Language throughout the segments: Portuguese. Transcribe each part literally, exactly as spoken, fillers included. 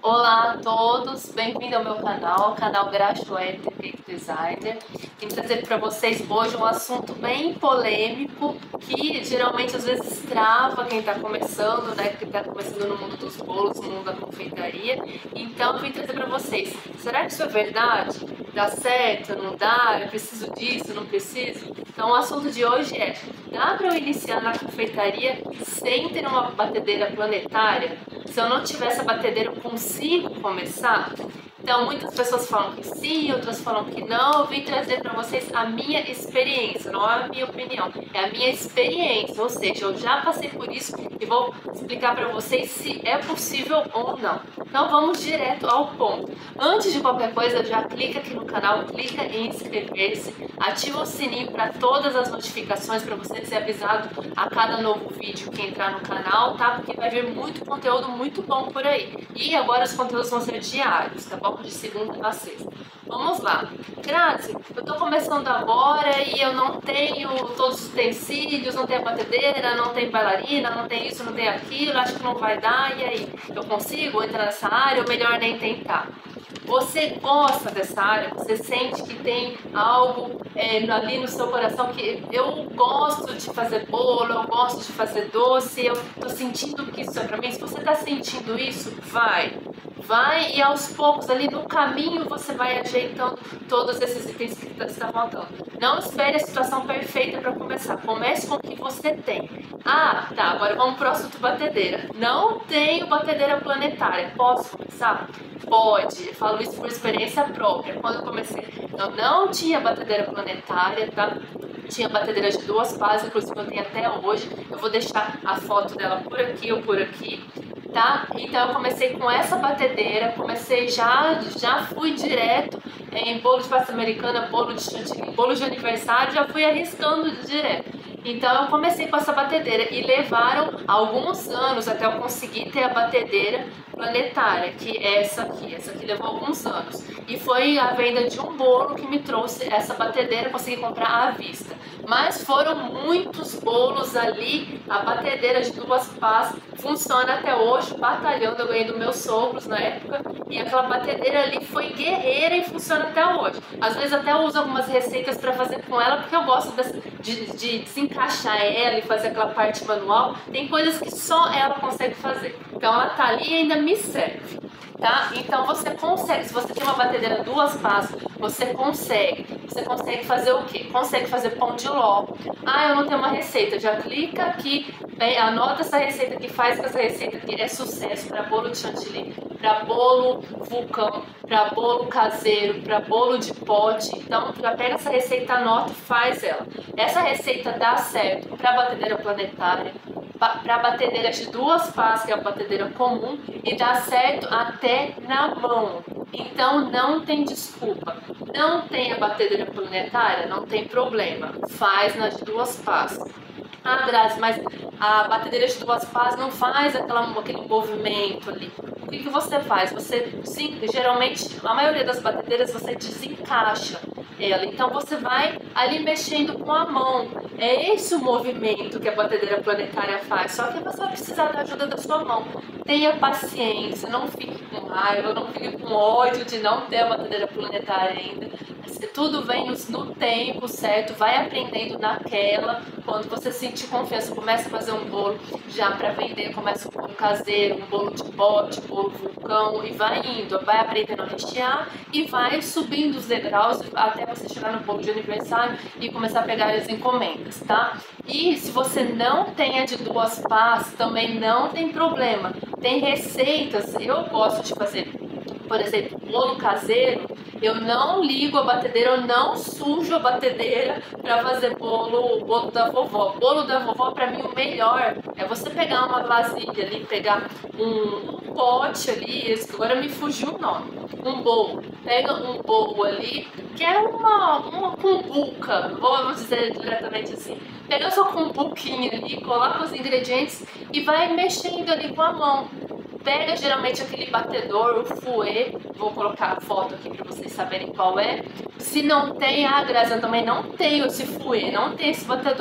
Olá a todos, bem-vindo ao meu canal, canal Graduate Cake Designer. Vim trazer para vocês hoje um assunto bem polêmico que geralmente às vezes trava quem está começando, né? Que está começando no mundo dos bolos, no mundo da confeitaria. Então eu vim trazer para vocês, será que isso é verdade? Dá certo? Não dá? Eu preciso disso? Não preciso? Então o assunto de hoje é, dá para eu iniciar na confeitaria sem ter uma batedeira planetária? Se eu não tiver essa batedeira, eu consigo começar? Então, muitas pessoas falam que sim, outras falam que não. Eu vim trazer para vocês a minha experiência, não é a minha opinião, é a minha experiência. Ou seja, eu já passei por isso e vou explicar para vocês se é possível ou não. Então, vamos direto ao ponto. Antes de qualquer coisa, já clica aqui no canal, clica em inscrever-se, ativa o sininho para todas as notificações para você ser avisado a cada novo vídeo que entrar no canal, tá? Porque vai vir muito conteúdo muito bom por aí. E agora os conteúdos vão ser diários, tá bom? De segunda a sexta. Vamos lá. Grazi, eu tô começando agora e eu não tenho todos os utensílios, não tenho a batedeira, não tenho bailarina, não tenho isso, não tenho aquilo, acho que não vai dar, e aí? Eu consigo entrar nessa área ou melhor nem tentar? Você gosta dessa área? Você sente que tem algo é, ali no seu coração que eu gosto de fazer bolo, eu gosto de fazer doce, eu tô sentindo que isso é pra mim? Se você tá sentindo isso, vai. Vai e aos poucos ali no caminho você vai ajeitando todos esses itens que está faltando. Não espere a situação perfeita para começar. Comece com o que você tem. Ah, tá, agora vamos pro assunto batedeira. Não tenho batedeira planetária. Posso começar? Pode. Eu falo isso por experiência própria. Quando eu comecei, eu não tinha batedeira planetária, tá? Tinha batedeira de duas pás, inclusive eu tenho até hoje. Eu vou deixar a foto dela por aqui ou por aqui. Tá? Então eu comecei com essa batedeira, comecei já, já fui direto em bolo de pasta americana, bolo de chantilly, bolo de aniversário, já fui arriscando direto. Então eu comecei com essa batedeira e levaram alguns anos até eu conseguir ter a batedeira planetária, que é essa aqui, essa aqui levou alguns anos. E foi a venda de um bolo que me trouxe essa batedeira, consegui comprar à vista. Mas foram muitos bolos ali, a batedeira de duas pás funciona até hoje, batalhando, eu ganhei dos meus sogros na época, e aquela batedeira ali foi guerreira e funciona até hoje. Às vezes até eu uso algumas receitas para fazer com ela, porque eu gosto de, de, de desencaixar ela e fazer aquela parte manual. Tem coisas que só ela consegue fazer, então ela tá ali e ainda me serve. Tá? Então você consegue, se você tem uma batedeira duas pás, você consegue, você consegue fazer o quê? Consegue fazer pão de ló. Ah, eu não tenho uma receita, já clica aqui, bem, anota essa receita que faz que essa receita aqui é sucesso para bolo de chantilly, para bolo vulcão, para bolo caseiro, para bolo de pote. Então já pega essa receita, anota e faz ela. Essa receita dá certo para batedeira planetária, para batedeira de duas pás, que é a batedeira comum, e dá certo até na mão. Então não tem desculpa. Não tem a batedeira planetária, não tem problema. Faz na de duas pás. Ah, Grazi, mas a batedeira de duas pás não faz aquela, aquele movimento ali. O que, que você faz? Você, sim, geralmente, a maioria das batedeiras você desencaixa ela. Então você vai ali mexendo com a mão. É esse o movimento que a batedeira planetária faz. Só que você vai precisar da ajuda da sua mão. Tenha paciência, não fique com raiva, não fique com ódio de não ter a batedeira planetária ainda. Tudo vem no tempo certo, vai aprendendo naquela. Quando você sentir confiança, começa a fazer um bolo já para vender, começa um bolo caseiro, um bolo de pote, bolo vulcão, e vai indo, vai aprendendo a rechear e vai subindo os degraus até você chegar no bolo de aniversário e começar a pegar as encomendas, tá? E se você não tem a de duas pás, também não tem problema. Tem receitas, eu gosto de fazer, por exemplo, bolo caseiro. Eu não ligo a batedeira, eu não sujo a batedeira para fazer bolo, bolo da vovó. Bolo da vovó, para mim, o melhor é você pegar uma vasilha ali, pegar um, um pote ali, esse, agora me fugiu o nome, um bowl. Pega um bowl ali, que é uma, uma cumbuca, vamos dizer diretamente assim. Pega sua cumbuquinha ali, coloca os ingredientes e vai mexendo ali com a mão. Pega geralmente aquele batedor, o fouet, vou colocar a foto aqui para vocês saberem qual é. Se não tem, ah, Grazi, eu também não tenho esse fouet, não tem esse batedor.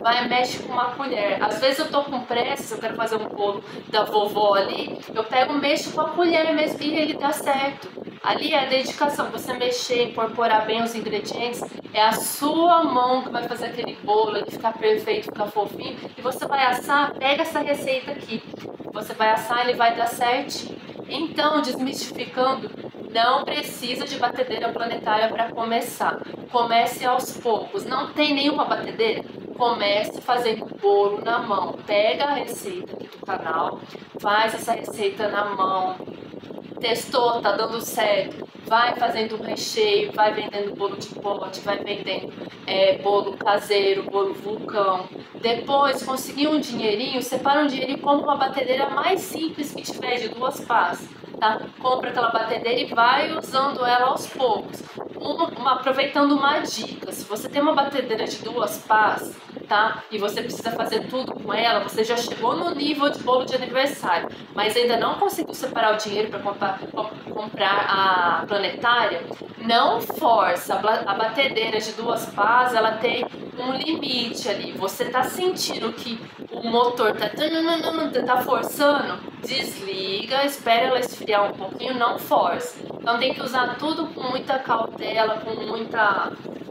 vai, mexe com uma colher. Às vezes eu tô com pressa, eu quero fazer um bolo da vovó ali, eu pego, mexo com a colher mesmo e ele dá certo. Ali é a dedicação, você mexer, incorporar bem os ingredientes, é a sua mão que vai fazer aquele bolo, ele ficar perfeito, ficar fofinho, e você vai assar, pega essa receita aqui, você vai assar, ele vai dar certo. Então, desmistificando, não precisa de batedeira planetária para começar. Comece aos poucos. Não tem nenhuma batedeira? Comece fazendo bolo na mão. Pega a receita aqui do canal, faz essa receita na mão. Testou, tá dando certo. Vai fazendo um recheio, vai vendendo bolo de pote, vai vendendo é, bolo caseiro, bolo vulcão. Depois, conseguir um dinheirinho, separa um dinheirinho e compra uma batedeira mais simples que tiver, de duas pás. Tá? Compra aquela batedeira e vai usando ela aos poucos. Uma, uma, aproveitando uma dica, se você tem uma batedeira de duas pás, tá? E você precisa fazer tudo com ela, você já chegou no nível de bolo de aniversário, mas ainda não conseguiu separar o dinheiro para comprar, comprar a planetária, não força. A batedeira de duas pás, ela tem um limite ali. Você tá sentindo que o motor tá, tá forçando, desliga, espera ela esfriar um pouquinho, não força. Então tem que usar tudo com muita cautela, com muita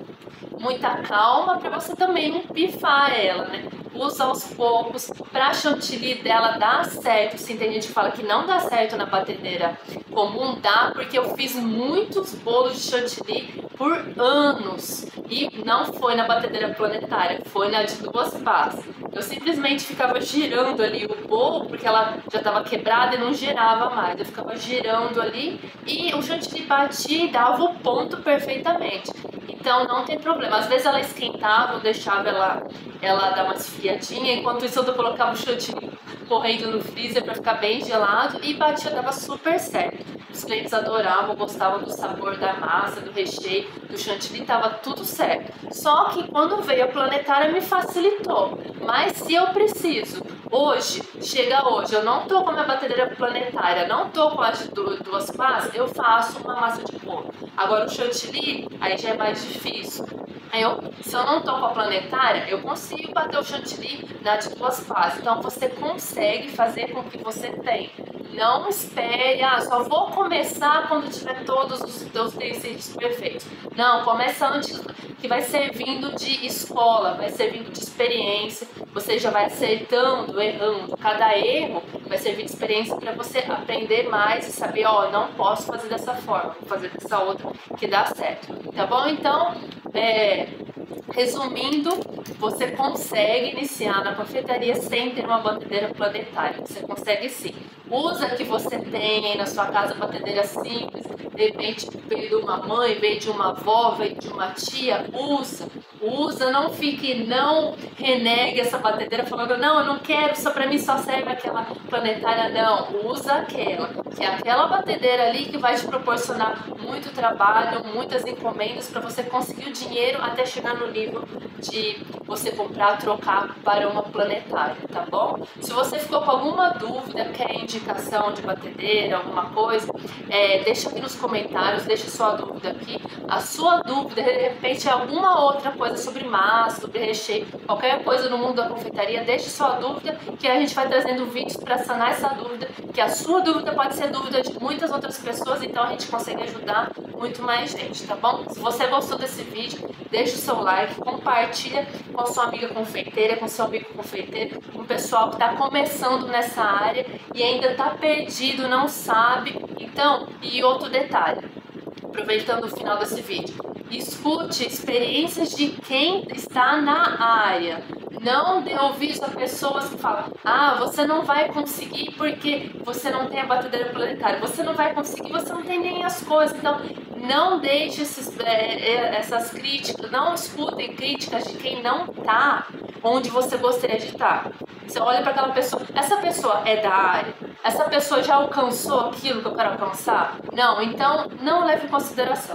muita calma, para você também não pifar ela, né? Usa aos poucos. Pra chantilly dela dar certo, sim, tem gente que fala que não dá certo na batedeira comum, dá, porque eu fiz muitos bolos de chantilly por anos e não foi na batedeira planetária, foi na de duas pás. Eu simplesmente ficava girando ali o bolo, porque ela já estava quebrada e não girava mais. Eu ficava girando ali e o chantilly batia e dava o ponto perfeitamente. Então não tem problema. Às vezes ela esquentava, eu deixava ela, ela dar uma esfriadinha, enquanto isso eu colocava o chantilly correndo no freezer para ficar bem gelado e batia, dava super certo. Os clientes adoravam, gostavam do sabor da massa, do recheio, do chantilly, tava tudo certo. Só que quando veio a planetária me facilitou. Mas se eu preciso, hoje, chega hoje, eu não tô com a minha batedeira planetária, não tô com as duas pás, eu faço uma massa de bolo. Agora o chantilly, aí já é mais difícil. Eu, se eu não tô com a planetária, eu consigo bater o chantilly na de duas pás. Então você consegue fazer com o que você tem. Não espere, ah, só vou começar quando tiver todos os teus utensílios perfeitos. Não, começa antes, que vai servindo de escola, vai servindo de experiência. Você já vai acertando, errando. Cada erro vai servir de experiência para você aprender mais e saber, ó, não posso fazer dessa forma, vou fazer dessa outra que dá certo. Tá bom? Então, é, resumindo, você consegue iniciar na confeitaria sem ter uma batedeira planetária. Você consegue sim. Usa que você tem aí na sua casa batedeira simples, de repente veio de uma mãe, veio de uma avó, veio de uma tia, usa, usa, não fique, não renegue essa batedeira falando, não, eu não quero, só pra mim só serve aquela planetária, não, usa aquela, que é aquela batedeira ali que vai te proporcionar muito trabalho, muitas encomendas para você conseguir o dinheiro até chegar no nível de você comprar, trocar para uma planetária, tá bom? Se você ficou com alguma dúvida, quer indicação de batedeira, alguma coisa, é, deixa aqui nos comentários, deixa sua dúvida aqui. A sua dúvida, de repente, é alguma outra coisa sobre massa, sobre recheio, qualquer coisa no mundo da confeitaria, deixa sua dúvida, que a gente vai trazendo vídeos para sanar essa dúvida, que a sua dúvida pode ser dúvida de muitas outras pessoas, então a gente consegue ajudar muito mais gente, tá bom? Se você gostou desse vídeo, deixa o seu like, compartilha com sua amiga confeiteira, com seu amigo confeiteiro, com o pessoal que está começando nessa área e ainda está perdido, não sabe. Então, e outro detalhe, aproveitando o final desse vídeo, escute experiências de quem está na área. Não dê ouvidos a pessoas que falam, ah, você não vai conseguir porque você não tem a batedeira planetária, você não vai conseguir, você não tem nem as coisas. Então, não deixe esses, é, essas críticas, não escutem críticas de quem não está onde você gostaria de estar. Você olha para aquela pessoa, essa pessoa é da área, essa pessoa já alcançou aquilo que eu quero alcançar? Não, então não leve em consideração.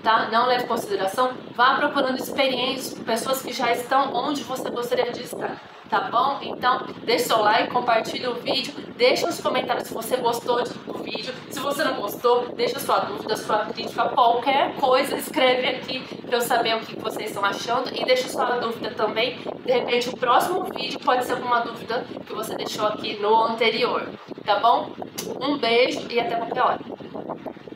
tá? Não leve em consideração, vá procurando experiências com pessoas que já estão onde você gostaria de estar, tá bom? Então, deixa seu like, compartilha o vídeo, deixa nos comentários se você gostou do vídeo, se você não gostou, deixa sua dúvida, sua crítica, qualquer coisa, escreve aqui para eu saber o que vocês estão achando e deixa sua dúvida também, de repente o próximo vídeo pode ser alguma dúvida que você deixou aqui no anterior, tá bom? Um beijo e até qualquer hora.